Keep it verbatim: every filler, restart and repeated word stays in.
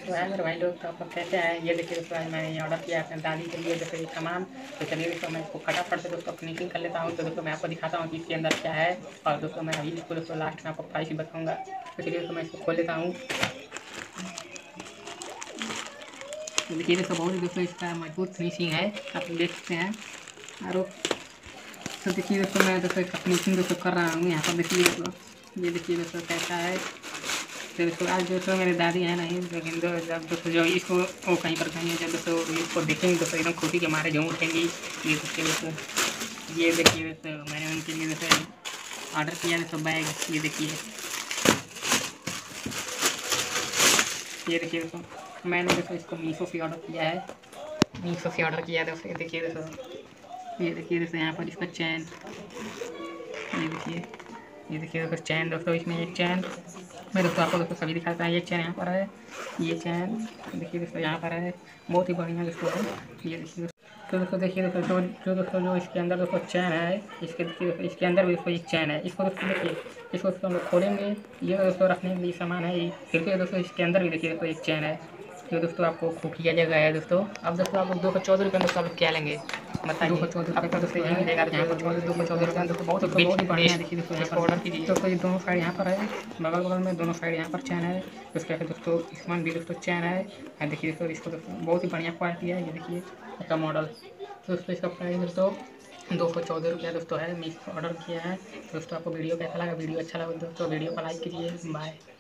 तो है मेरे भाई लोग, तो आप लोग कैसे हैं? ये देखिए दोस्तों, आज मैंने ये ऑर्डर किया है अपने दादी के लिए जैसे ये सामान। तो चलिए दोस्तों, मैं इसको फटाफट से दोस्तों फिनिशिंग कर लेता हूँ। तो दोस्तों मैं आपको दिखाता हूँ कि इसके अंदर क्या है। और दोस्तों मैं अभी इसको दोस्तों लास्ट में आपको प्राइस भी बताऊँगा। तो चलिए दोस्तों मैं इसको खोल लेता हूँ। तो देखिए दोस्तों, बहुत ही दोस्तों इसका मजबूत फिनिशिंग है, आप लोग देख सकते हैं। और तो देखिए दोस्तों, मैं दोस्तों इसका फिनिशिंग दोस्तों कर रहा हूँ। यहाँ पर देखिए दोस्तों, ये देखिए दोस्तों कैसा है। तो दोस्तों आज दोस्तों मेरी दादी है नहीं, लेकिन दो जब दोस्तों जो इसको वो कहीं पर कहीं जब दोस्तों इसको देखेंगे दोस्तों एकदम खुशी के मारे झूम उठेंगी। ये देखिए दोस्तों, ये देखिए दोस्तों, मैंने उनके लिए दोस्तों ऑर्डर किया दोस्तों बैग। ये देखिए, ये देखिए दोस्तों, मैंने दोस्तों इसको मीशो से ऑर्डर किया है। मीशो से ऑर्डर किया है दोस्तों। ये देखिए दोस्तों, ये देखिए दोस्तों, यहाँ पर इसका चैन, ये देखिए, ये देखिए दोस्तों चैन। दोस्तों इसमें एक चैन मैं दोस्तों आपको दोस्तों सभी दिखाता है। एक चैन यहाँ पर है, ये चैन देखिए दोस्तों यहाँ पर है, बहुत ही बढ़िया दोस्तों है। ये देखिए तो दोस्तों, देखिए दोस्तों जो जो दोस्तों जो इसके अंदर दोस्तों चैन है, इसके देखिए दोस्तों इसके अंदर भी दोस्तों एक चैन है। इसको दोस्तों देखिए, इसको दोस्तों हम लोग खोलेंगे, ये दोस्तों रखने के लिए सामान है। फिर दोस्तों इसके अंदर भी देखिए दोस्तों एक चैन है, जो दोस्तों आपको खुफिया जगह है दोस्तों। अब दोस्तों आप लोग दो सौ चौदह रुपये दोस्तों आप लोग क्या लेंगे बताइए। दो सौ चौदह रुपये का दोस्तों यही मिलेगा। यहाँ पर चौदह दो सौ चौदह रुपये दोस्तों बहुत बहुत ही बढ़िया। देखिए दोस्तों यहाँ पर ऑर्डर कीजिए दोस्तों, ये दोनों साइड यहाँ पर है, बगल बगल में दोनों साइड यहाँ पर चैन है। उसके बाद दोस्तों इसमें भी दोस्तों चैन है। देखिए दोस्तों, इसको दोस्तों बहुत ही बढ़िया क्वालिटी है। ये देखिए इसका मॉडल। दोस्तों इसका प्राइस दोस्तों दो सौ चौदह रुपया दोस्तों है। मैं इसको ऑर्डर किया है। दोस्तों आपको वीडियो कैसा लगा? वीडियो अच्छा लगा दोस्तों वीडियो को लाइक कीजिए। बाय।